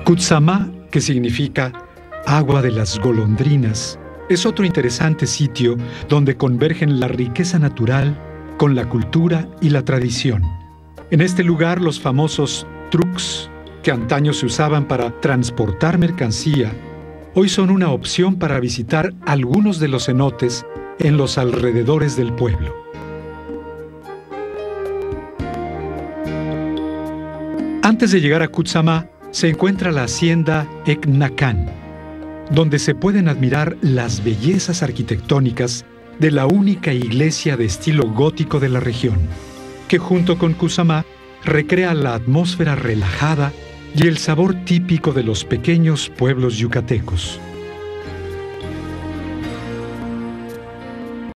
Cutzamá, que significa agua de las golondrinas, es otro interesante sitio donde convergen la riqueza natural con la cultura y la tradición. En este lugar los famosos trucks, que antaño se usaban para transportar mercancía, hoy son una opción para visitar algunos de los cenotes en los alrededores del pueblo. Antes de llegar a Cutzamá, se encuentra la hacienda Ecnacán, donde se pueden admirar las bellezas arquitectónicas de la única iglesia de estilo gótico de la región, que junto con Cutzamá recrea la atmósfera relajada y el sabor típico de los pequeños pueblos yucatecos.